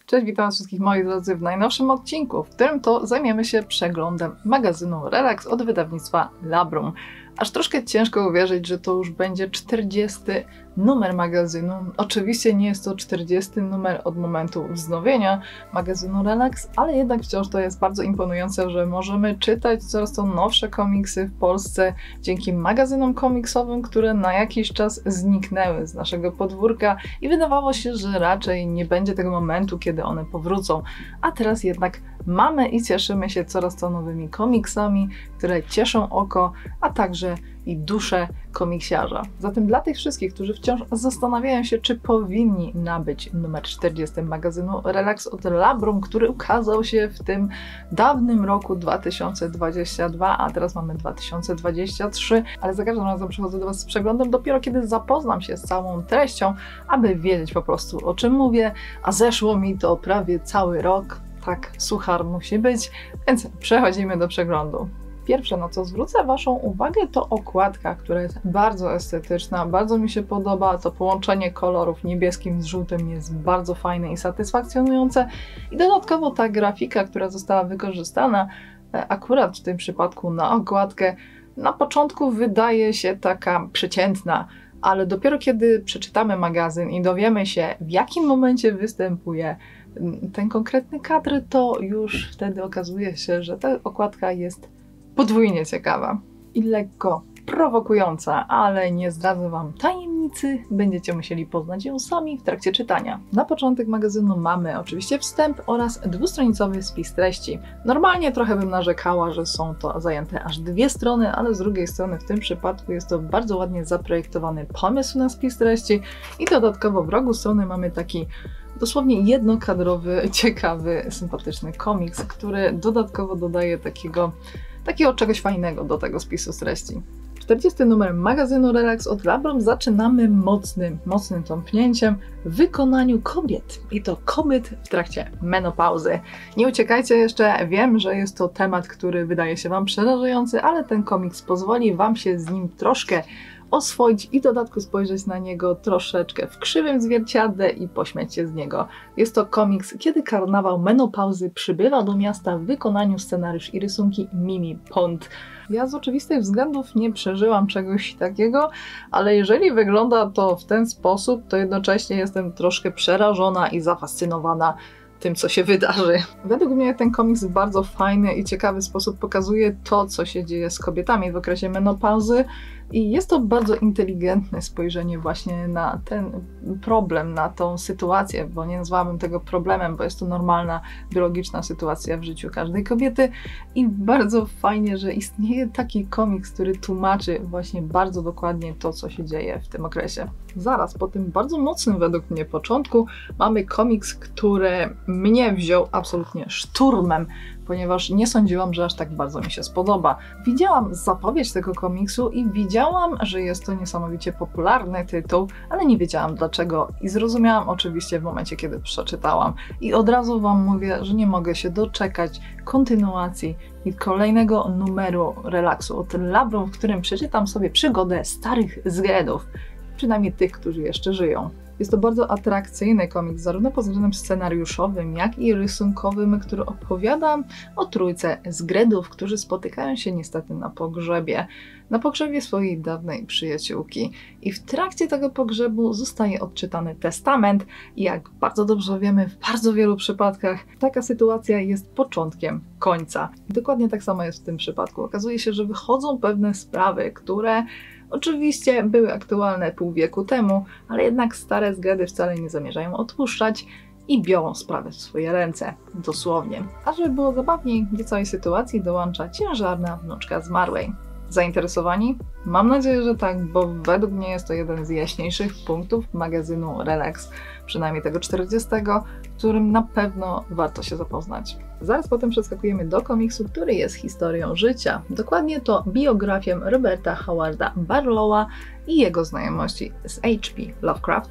Cześć, witam was wszystkich moi drodzy w najnowszym odcinku, w którym to zajmiemy się przeglądem magazynu Relax od wydawnictwa Labrum. Aż troszkę ciężko uwierzyć, że to już będzie 40. numer magazynu. Oczywiście nie jest to 40. numer od momentu wznowienia magazynu Relax, ale jednak wciąż to jest bardzo imponujące, że możemy czytać coraz to nowsze komiksy w Polsce dzięki magazynom komiksowym, które na jakiś czas zniknęły z naszego podwórka i wydawało się, że raczej nie będzie tego momentu, kiedy one powrócą. A teraz jednak mamy i cieszymy się coraz to nowymi komiksami, które cieszą oko, a także i duszę komiksiarza. Zatem dla tych wszystkich, którzy wciąż zastanawiają się, czy powinni nabyć numer 40 magazynu Relax od Labrum, który ukazał się w tym dawnym roku 2022, a teraz mamy 2023, ale za każdym razem przychodzę do was z przeglądem dopiero kiedy zapoznam się z całą treścią, aby wiedzieć po prostu, o czym mówię, a zeszło mi to prawie cały rok. Tak, suchar musi być, więc przechodzimy do przeglądu. Pierwsze, na co zwrócę waszą uwagę, to okładka, która jest bardzo estetyczna, bardzo mi się podoba. To połączenie kolorów niebieskim z żółtym jest bardzo fajne i satysfakcjonujące. I dodatkowo ta grafika, która została wykorzystana akurat w tym przypadku na okładkę, na początku wydaje się taka przeciętna, ale dopiero kiedy przeczytamy magazyn i dowiemy się, w jakim momencie występuje ten konkretny kadr, to już wtedy okazuje się, że ta okładka jest podwójnie ciekawa i lekko prowokująca, ale nie zdradzę wam tajemnicy, będziecie musieli poznać ją sami w trakcie czytania. Na początek magazynu mamy oczywiście wstęp oraz dwustronicowy spis treści. Normalnie trochę bym narzekała, że są to zajęte aż 2 strony, ale z drugiej strony w tym przypadku jest to bardzo ładnie zaprojektowany pomysł na spis treści i dodatkowo w rogu strony mamy taki dosłownie jednokadrowy, ciekawy, sympatyczny komiks, który dodatkowo dodaje takiego czegoś fajnego do tego spisu treści. 40. numer magazynu Relax od Labrum zaczynamy mocnym tąpnięciem w wykonaniu kobiet. I to kobiet w trakcie menopauzy. Nie uciekajcie jeszcze, wiem, że jest to temat, który wydaje się wam przerażający, ale ten komiks pozwoli wam się z nim troszkę oswoić i w dodatku spojrzeć na niego troszeczkę w krzywym zwierciadle i pośmiać się z niego. Jest to komiks, kiedy karnawał menopauzy przybywa do miasta w wykonaniu scenariusz i rysunki Mimi Pond. Ja z oczywistych względów nie przeżyłam czegoś takiego, ale jeżeli wygląda to w ten sposób, to jednocześnie jestem troszkę przerażona i zafascynowana tym, co się wydarzy. Według mnie ten komiks w bardzo fajny i ciekawy sposób pokazuje to, co się dzieje z kobietami w okresie menopauzy i jest to bardzo inteligentne spojrzenie właśnie na ten problem, na tą sytuację, bo nie nazwałabym tego problemem, bo jest to normalna, biologiczna sytuacja w życiu każdej kobiety i bardzo fajnie, że istnieje taki komiks, który tłumaczy właśnie bardzo dokładnie to, co się dzieje w tym okresie. Zaraz po tym bardzo mocnym według mnie początku mamy komiks, który mnie wziął absolutnie szturmem, ponieważ nie sądziłam, że aż tak bardzo mi się spodoba. Widziałam zapowiedź tego komiksu i widziałam, że jest to niesamowicie popularny tytuł, ale nie wiedziałam dlaczego i zrozumiałam oczywiście w momencie, kiedy przeczytałam. I od razu wam mówię, że nie mogę się doczekać kontynuacji i kolejnego numeru Relaxu od Labrum, w którym przeczytam sobie przygodę starych zgredów, przynajmniej tych, którzy jeszcze żyją. Jest to bardzo atrakcyjny komiks, zarówno pod względem scenariuszowym, jak i rysunkowym, który opowiada o trójce zgredów, którzy spotykają się niestety na pogrzebie swojej dawnej przyjaciółki. I w trakcie tego pogrzebu zostaje odczytany testament i jak bardzo dobrze wiemy, w bardzo wielu przypadkach taka sytuacja jest początkiem końca. I dokładnie tak samo jest w tym przypadku. Okazuje się, że wychodzą pewne sprawy, które oczywiście były aktualne pół wieku temu, ale jednak stare zgredy wcale nie zamierzają odpuszczać i biorą sprawę w swoje ręce, dosłownie. A żeby było zabawniej, do całej sytuacji dołącza ciężarna wnuczka zmarłej. Zainteresowani? Mam nadzieję, że tak, bo według mnie jest to jeden z jaśniejszych punktów magazynu Relax, przynajmniej tego 40, w którym na pewno warto się zapoznać. Zaraz potem przeskakujemy do komiksu, który jest historią życia. Dokładnie to biografią Roberta Howarda Barlowa i jego znajomości z H.P. Lovecraftem.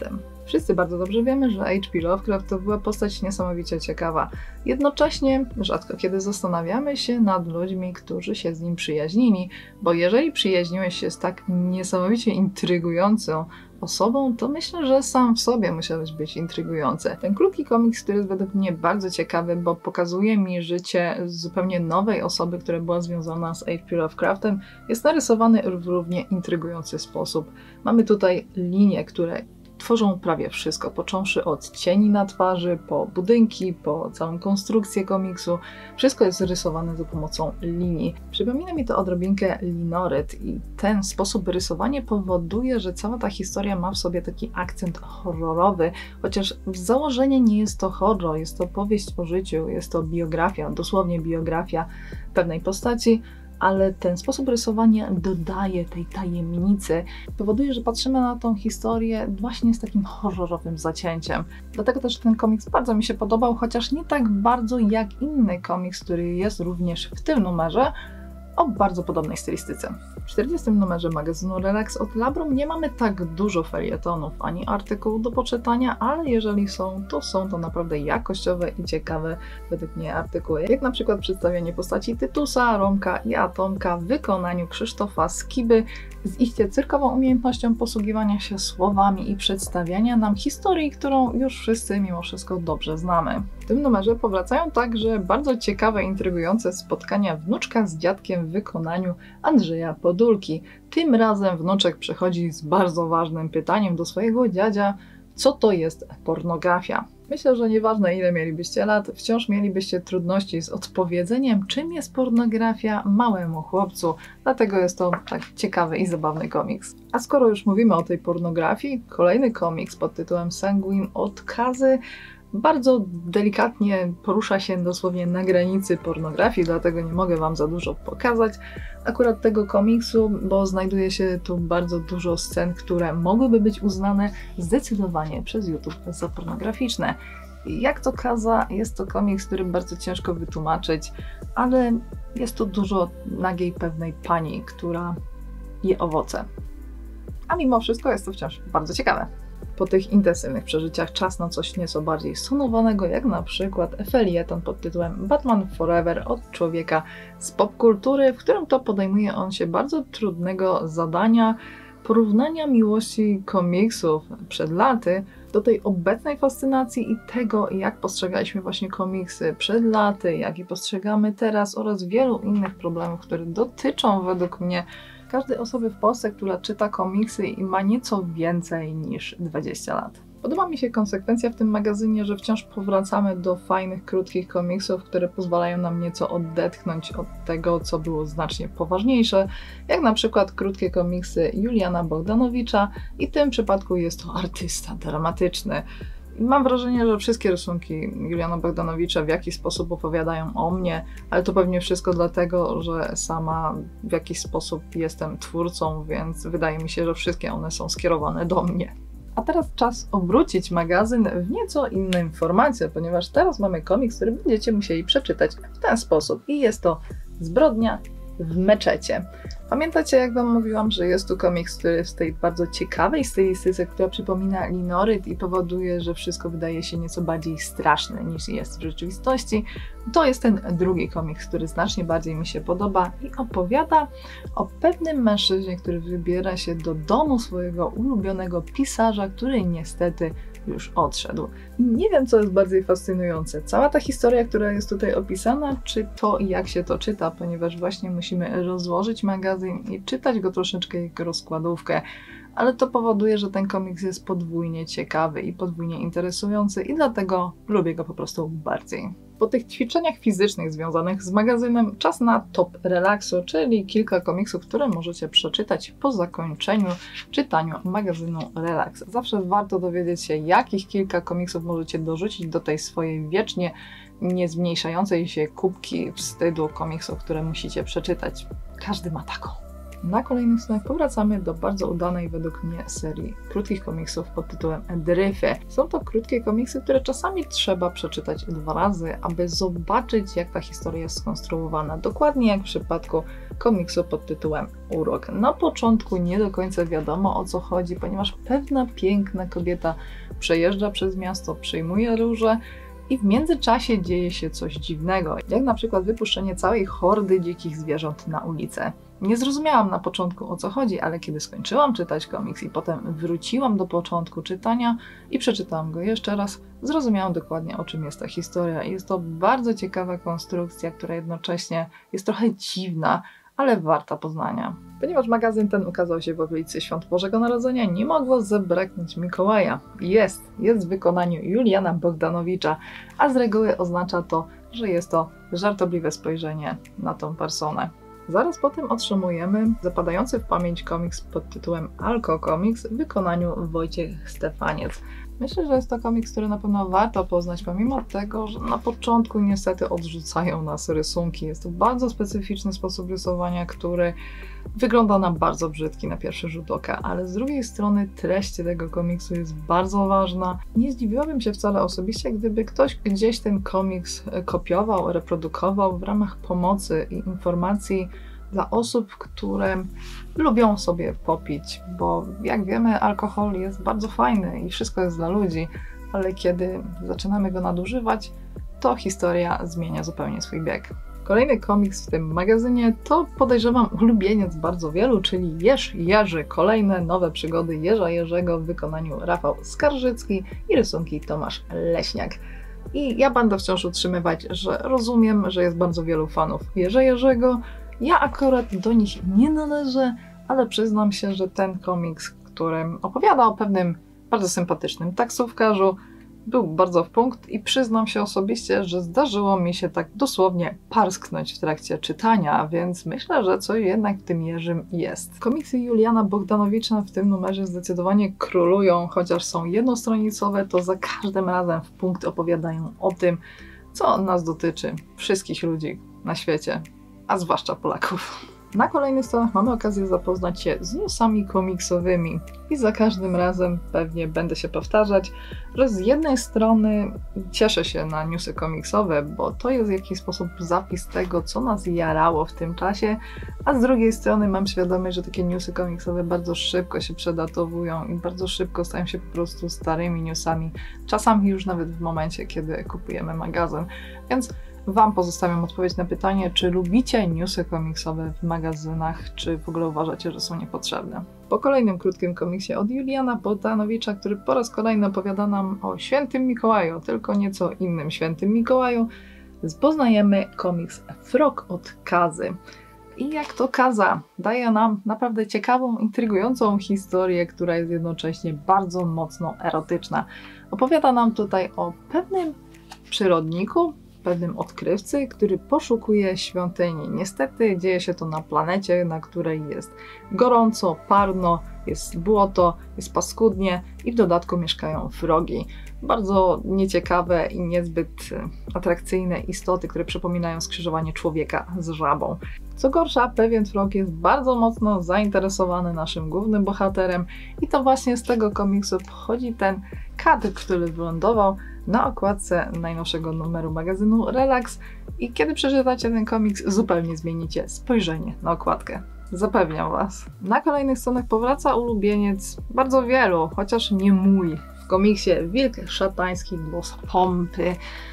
Wszyscy bardzo dobrze wiemy, że H.P. Lovecraft to była postać niesamowicie ciekawa. Jednocześnie rzadko kiedy zastanawiamy się nad ludźmi, którzy się z nim przyjaźnili, bo jeżeli przyjaźniłeś się z tak niesamowicie intrygującą osobą, to myślę, że sam w sobie musiałeś być intrygujący. Ten krótki komiks, który jest według mnie bardzo ciekawy, bo pokazuje mi życie zupełnie nowej osoby, która była związana z H.P. Lovecraftem, jest narysowany w równie intrygujący sposób. Mamy tutaj linie, które tworzą prawie wszystko, począwszy od cieni na twarzy, po budynki, po całą konstrukcję komiksu. Wszystko jest rysowane za pomocą linii. Przypomina mi to odrobinkę linoryt i ten sposób rysowania powoduje, że cała ta historia ma w sobie taki akcent horrorowy, chociaż w założeniu nie jest to horror, jest to powieść o życiu, jest to biografia, dosłownie biografia pewnej postaci, ale ten sposób rysowania dodaje tej tajemnicy, powoduje, że patrzymy na tą historię właśnie z takim horrorowym zacięciem. Dlatego też ten komiks bardzo mi się podobał, chociaż nie tak bardzo jak inny komiks, który jest również w tym numerze, o bardzo podobnej stylistyce. W 40. numerze magazynu Relax od Labrum nie mamy tak dużo felietonów ani artykułów do poczytania, ale jeżeli są to naprawdę jakościowe i ciekawe według mnie artykuły, jak na przykład przedstawienie postaci Tytusa, Romka i Atomka w wykonaniu Krzysztofa Skiby z iście cyrkową umiejętnością posługiwania się słowami i przedstawiania nam historii, którą już wszyscy mimo wszystko dobrze znamy. W tym numerze powracają także bardzo ciekawe, intrygujące spotkania wnuczka z dziadkiem w wykonaniu Andrzeja Podólki. Tym razem wnuczek przychodzi z bardzo ważnym pytaniem do swojego dziadzia, co to jest pornografia. Myślę, że nieważne ile mielibyście lat, wciąż mielibyście trudności z odpowiedzeniem, czym jest pornografia małemu chłopcu, dlatego jest to tak ciekawy i zabawny komiks. A skoro już mówimy o tej pornografii, kolejny komiks pod tytułem Sanguine od Kazy bardzo delikatnie porusza się dosłownie na granicy pornografii, dlatego nie mogę Wam za dużo pokazać akurat tego komiksu, bo znajduje się tu bardzo dużo scen, które mogłyby być uznane zdecydowanie przez YouTube za pornograficzne. Jak to Kaza, jest to komiks, który bardzo ciężko wytłumaczyć, ale jest tu dużo nagiej pewnej pani, która je owoce. A mimo wszystko jest to wciąż bardzo ciekawe. Po tych intensywnych przeżyciach czas na coś nieco bardziej stonowanego, jak na przykład felieton pod tytułem Batman Forever od człowieka z popkultury, w którym to podejmuje on się bardzo trudnego zadania porównania miłości komiksów przed laty do tej obecnej fascynacji i tego, jak postrzegaliśmy właśnie komiksy przed laty, jak je postrzegamy teraz oraz wielu innych problemów, które dotyczą według mnie każdej osoby w Polsce, która czyta komiksy i ma nieco więcej niż 20 lat. Podoba mi się konsekwencja w tym magazynie, że wciąż powracamy do fajnych, krótkich komiksów, które pozwalają nam nieco odetchnąć od tego, co było znacznie poważniejsze, jak na przykład krótkie komiksy Juliana Bogdanowicza i w tym przypadku jest to artysta dramatyczny. I mam wrażenie, że wszystkie rysunki Juliana Bogdanowicza w jakiś sposób opowiadają o mnie, ale to pewnie wszystko dlatego, że sama w jakiś sposób jestem twórcą, więc wydaje mi się, że wszystkie one są skierowane do mnie. A teraz czas obrócić magazyn w nieco innym formacie, ponieważ teraz mamy komiks, który będziecie musieli przeczytać w ten sposób i jest to Zbrodnia w meczecie. Pamiętacie, jak Wam mówiłam, że jest tu komiks, który jest w tej bardzo ciekawej stylistyce, która przypomina linoryt i powoduje, że wszystko wydaje się nieco bardziej straszne niż jest w rzeczywistości. To jest ten drugi komiks, który znacznie bardziej mi się podoba i opowiada o pewnym mężczyźnie, który wybiera się do domu swojego ulubionego pisarza, który niestety już odszedł. I nie wiem, co jest bardziej fascynujące. Cała ta historia, która jest tutaj opisana, czy to, jak się to czyta, ponieważ właśnie musimy rozłożyć magazyn i czytać go troszeczkę jak rozkładówkę, ale to powoduje, że ten komiks jest podwójnie ciekawy i podwójnie interesujący i dlatego lubię go po prostu bardziej. Po tych ćwiczeniach fizycznych związanych z magazynem czas na top relaksu, czyli kilka komiksów, które możecie przeczytać po zakończeniu czytaniu magazynu Relax. Zawsze warto dowiedzieć się, jakich kilka komiksów możecie dorzucić do tej swojej wiecznie niezmniejszającej się kubki wstydu komiksów, które musicie przeczytać. Każdy ma taką. Na kolejnych stronach powracamy do bardzo udanej według mnie serii krótkich komiksów pod tytułem Dryfy. Są to krótkie komiksy, które czasami trzeba przeczytać 2 razy, aby zobaczyć, jak ta historia jest skonstruowana. Dokładnie jak w przypadku komiksu pod tytułem Urok. Na początku nie do końca wiadomo, o co chodzi, ponieważ pewna piękna kobieta przejeżdża przez miasto, przyjmuje róże i w międzyczasie dzieje się coś dziwnego, jak na przykład wypuszczenie całej hordy dzikich zwierząt na ulicę. Nie zrozumiałam na początku, o co chodzi, ale kiedy skończyłam czytać komiks i potem wróciłam do początku czytania i przeczytałam go jeszcze raz, zrozumiałam dokładnie, o czym jest ta historia. Jest to bardzo ciekawa konstrukcja, która jednocześnie jest trochę dziwna, ale warta poznania. Ponieważ magazyn ten ukazał się w okolicy Świąt Bożego Narodzenia, nie mogło zabraknąć Mikołaja. Jest w wykonaniu Juliana Bogdanowicza, a z reguły oznacza to, że jest to żartobliwe spojrzenie na tą personę. Zaraz potem otrzymujemy zapadający w pamięć komiks pod tytułem Alko Comics w wykonaniu Wojciech Stefaniec. Myślę, że jest to komiks, który na pewno warto poznać, pomimo tego, że na początku niestety odrzucają nas rysunki. Jest to bardzo specyficzny sposób rysowania, który wygląda na bardzo brzydki na pierwszy rzut oka, ale z drugiej strony treść tego komiksu jest bardzo ważna. Nie zdziwiłabym się wcale osobiście, gdyby ktoś gdzieś ten komiks kopiował, reprodukował w ramach pomocy i informacji dla osób, które lubią sobie popić, bo jak wiemy, alkohol jest bardzo fajny i wszystko jest dla ludzi, ale kiedy zaczynamy go nadużywać, to historia zmienia zupełnie swój bieg. Kolejny komiks w tym magazynie to, podejrzewam, ulubieniec bardzo wielu, czyli Jerz Jerzy. Kolejne nowe przygody Jerza Jerzego w wykonaniu Rafał Skarżycki i rysunki Tomasz Leśniak. I ja będę wciąż utrzymywać, że rozumiem, że jest bardzo wielu fanów Jerza Jerzego. Ja akurat do nich nie należę, ale przyznam się, że ten komiks, którym opowiada o pewnym bardzo sympatycznym taksówkarzu, był bardzo w punkt i przyznam się osobiście, że zdarzyło mi się tak dosłownie parsknąć w trakcie czytania, więc myślę, że coś jednak w tym Jerzym jest. Komiksy Juliana Bogdanowicza w tym numerze zdecydowanie królują, chociaż są jednostronicowe, to za każdym razem w punkt opowiadają o tym, co nas dotyczy, wszystkich ludzi na świecie, a zwłaszcza Polaków. Na kolejnych stronach mamy okazję zapoznać się z newsami komiksowymi i za każdym razem pewnie będę się powtarzać, że z jednej strony cieszę się na newsy komiksowe, bo to jest w jakiś sposób zapis tego, co nas jarało w tym czasie, a z drugiej strony mam świadomość, że takie newsy komiksowe bardzo szybko się przedatowują i bardzo szybko stają się po prostu starymi newsami, czasami już nawet w momencie, kiedy kupujemy magazyn. Więc Wam pozostawiam odpowiedź na pytanie, czy lubicie newsy komiksowe w magazynach, czy w ogóle uważacie, że są niepotrzebne. Po kolejnym krótkim komiksie od Juliana Bogdanowicza, który po raz kolejny opowiada nam o Świętym Mikołaju, tylko nieco innym Świętym Mikołaju, poznajemy komiks Frog od Kazy. I jak to Kaza daje nam naprawdę ciekawą, intrygującą historię, która jest jednocześnie bardzo mocno erotyczna. Opowiada nam tutaj o pewnym przyrodniku, pewnym odkrywcy, który poszukuje świątyni. Niestety dzieje się to na planecie, na której jest gorąco, parno, jest błoto, jest paskudnie i w dodatku mieszkają wrogi. Bardzo nieciekawe i niezbyt atrakcyjne istoty, które przypominają skrzyżowanie człowieka z żabą. Co gorsza, pewien frog jest bardzo mocno zainteresowany naszym głównym bohaterem i to właśnie z tego komiksu pochodzi ten kadr, który wylądował na okładce najnowszego numeru magazynu Relax i kiedy przeczytacie ten komiks, zupełnie zmienicie spojrzenie na okładkę. Zapewniam Was. Na kolejnych stronach powraca ulubieniec bardzo wielu, chociaż nie mój. W komiksie Wilk Szatański, głos pompy.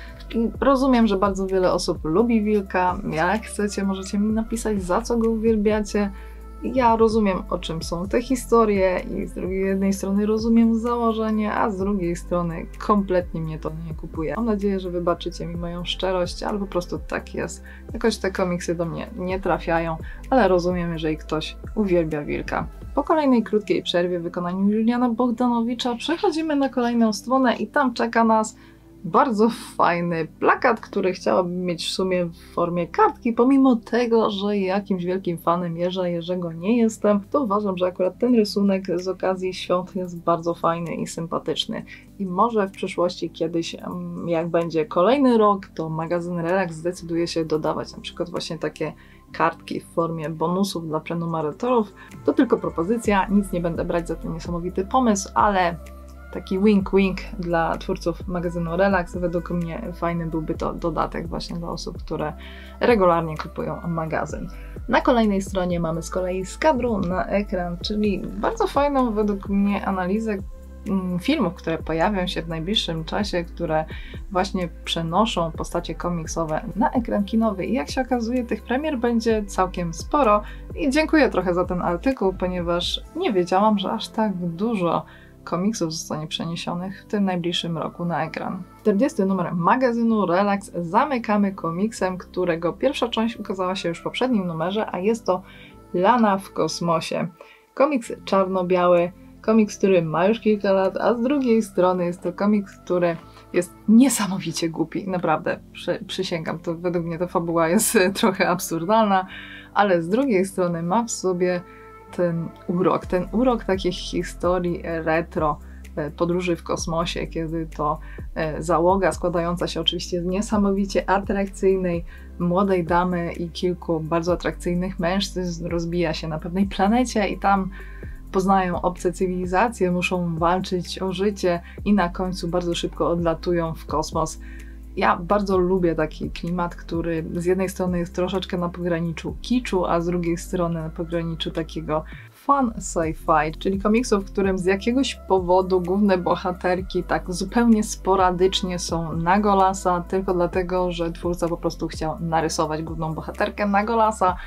I rozumiem, że bardzo wiele osób lubi Wilka. Jak chcecie, możecie mi napisać, za co go uwielbiacie. Ja rozumiem, o czym są te historie i z jednej strony rozumiem założenie, a z drugiej strony kompletnie mnie to nie kupuje. Mam nadzieję, że wybaczycie mi moją szczerość, ale po prostu tak jest. Jakoś te komiksy do mnie nie trafiają, ale rozumiem, jeżeli ktoś uwielbia Wilka. Po kolejnej krótkiej przerwie w wykonaniu Juliana Bogdanowicza przechodzimy na kolejną stronę i tam czeka nas bardzo fajny plakat, który chciałabym mieć w sumie w formie kartki, pomimo tego, że jakimś wielkim fanem Jerza Jerzego nie jestem, to uważam, że akurat ten rysunek z okazji świąt jest bardzo fajny i sympatyczny. I może w przyszłości kiedyś, jak będzie kolejny rok, to magazyn Relax zdecyduje się dodawać na przykład właśnie takie kartki w formie bonusów dla prenumeratorów. To tylko propozycja, nic nie będę brać za ten niesamowity pomysł, ale taki wink-wink dla twórców magazynu Relax. Według mnie fajny byłby to dodatek właśnie dla osób, które regularnie kupują magazyn. Na kolejnej stronie mamy z kolei z kadru na ekran, czyli bardzo fajną według mnie analizę filmów, które pojawią się w najbliższym czasie, które właśnie przenoszą postacie komiksowe na ekran kinowy i jak się okazuje, tych premier będzie całkiem sporo i dziękuję trochę za ten artykuł, ponieważ nie wiedziałam, że aż tak dużo komiksów zostanie przeniesionych w tym najbliższym roku na ekran. 40. numer magazynu Relax zamykamy komiksem, którego pierwsza część ukazała się już w poprzednim numerze, a jest to Lana w kosmosie. Komiks czarno-biały, komiks, który ma już kilka lat, a z drugiej strony jest to komiks, który jest niesamowicie głupi. Naprawdę, przysięgam, to według mnie ta fabuła jest trochę absurdalna, ale z drugiej strony ma w sobie ten urok takich historii retro, podróży w kosmosie, kiedy to załoga składająca się oczywiście z niesamowicie atrakcyjnej młodej damy i kilku bardzo atrakcyjnych mężczyzn rozbija się na pewnej planecie i tam poznają obce cywilizacje, muszą walczyć o życie i na końcu bardzo szybko odlatują w kosmos. Ja bardzo lubię taki klimat, który z jednej strony jest troszeczkę na pograniczu kiczu, a z drugiej strony na pograniczu takiego fun sci-fi, czyli komiksu, w którym z jakiegoś powodu główne bohaterki tak zupełnie sporadycznie są na golasa, tylko dlatego, że twórca po prostu chciał narysować główną bohaterkę na golasa.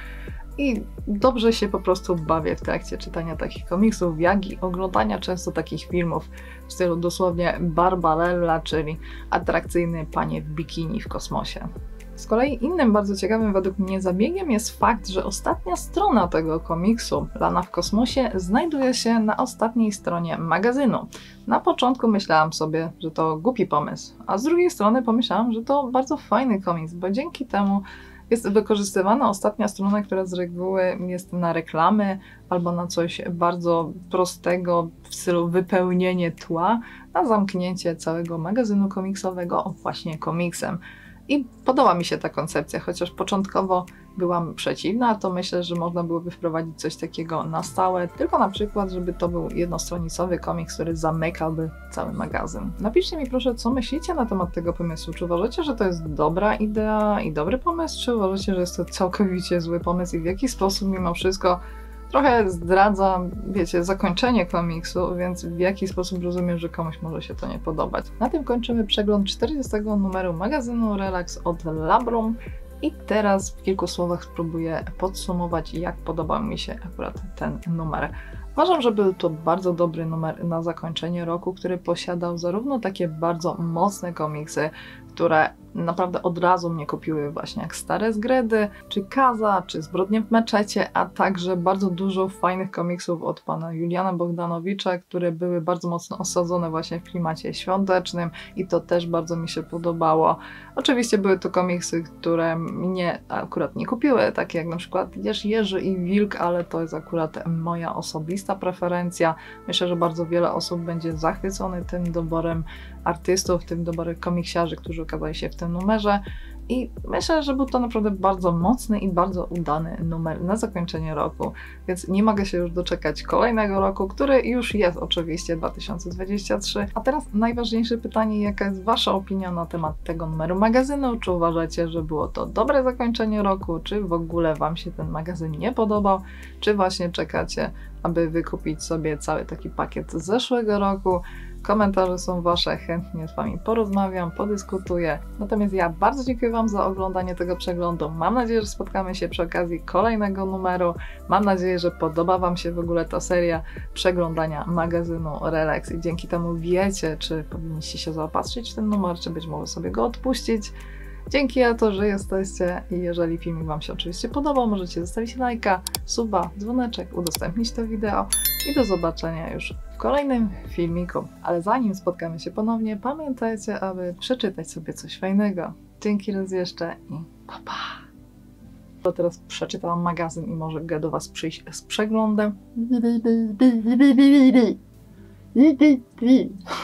I dobrze się po prostu bawię w trakcie czytania takich komiksów, jak i oglądania często takich filmów w stylu dosłownie Barbarella, czyli atrakcyjne panie w bikini w kosmosie. Z kolei innym bardzo ciekawym według mnie zabiegiem jest fakt, że ostatnia strona tego komiksu, Lana w kosmosie, znajduje się na ostatniej stronie magazynu. Na początku myślałam sobie, że to głupi pomysł, a z drugiej strony pomyślałam, że to bardzo fajny komiks, bo dzięki temu jest wykorzystywana ostatnia strona, która z reguły jest na reklamy albo na coś bardzo prostego w stylu wypełnienie tła, na zamknięcie całego magazynu komiksowego właśnie komiksem. I podoba mi się ta koncepcja, chociaż początkowo byłam przeciwna, to myślę, że można byłoby wprowadzić coś takiego na stałe, tylko na przykład, żeby to był jednostronicowy komiks, który zamykałby cały magazyn. Napiszcie mi proszę, co myślicie na temat tego pomysłu. Czy uważacie, że to jest dobra idea i dobry pomysł, czy uważacie, że jest to całkowicie zły pomysł i w jaki sposób mimo wszystko trochę zdradza, wiecie, zakończenie komiksu, więc w jaki sposób rozumiem, że komuś może się to nie podobać. Na tym kończymy przegląd 40. numeru magazynu Relax od Labrum i teraz w kilku słowach spróbuję podsumować, jak podobał mi się akurat ten numer. Uważam, że był to bardzo dobry numer na zakończenie roku, który posiadał zarówno takie bardzo mocne komiksy, które naprawdę od razu mnie kupiły właśnie jak Stare Zgredy, czy Kaza, czy Zbrodnie w meczecie, a także bardzo dużo fajnych komiksów od pana Juliana Bogdanowicza, które były bardzo mocno osadzone właśnie w klimacie świątecznym i to też bardzo mi się podobało. Oczywiście były to komiksy, które mnie akurat nie kupiły, takie jak na przykład Jerzy i Wilk, ale to jest akurat moja osobista preferencja. Myślę, że bardzo wiele osób będzie zachwycone tym doborem artystów, tym doborem komiksiarzy, którzy okazali się w tym numerze i myślę, że był to naprawdę bardzo mocny i bardzo udany numer na zakończenie roku, więc nie mogę się już doczekać kolejnego roku, który już jest oczywiście 2023. A teraz najważniejsze pytanie, jaka jest wasza opinia na temat tego numeru magazynu? Czy uważacie, że było to dobre zakończenie roku? Czy w ogóle wam się ten magazyn nie podobał? Czy właśnie czekacie, aby wykupić sobie cały taki pakiet z zeszłego roku? Komentarze są wasze, chętnie z wami porozmawiam, podyskutuję. Natomiast ja bardzo dziękuję wam za oglądanie tego przeglądu. Mam nadzieję, że spotkamy się przy okazji kolejnego numeru. Mam nadzieję, że podoba wam się w ogóle ta seria przeglądania magazynu Relax i dzięki temu wiecie, czy powinniście się zaopatrzyć w ten numer, czy być może sobie go odpuścić. Dzięki za to, że jesteście i jeżeli filmik wam się oczywiście podobał, możecie zostawić lajka, suba, dzwoneczek, udostępnić to wideo i do zobaczenia już w kolejnym filmiku. Ale zanim spotkamy się ponownie, pamiętajcie, aby przeczytać sobie coś fajnego. Dzięki raz jeszcze i pa pa! To teraz przeczytałam magazyn i może do was przyjść z przeglądem.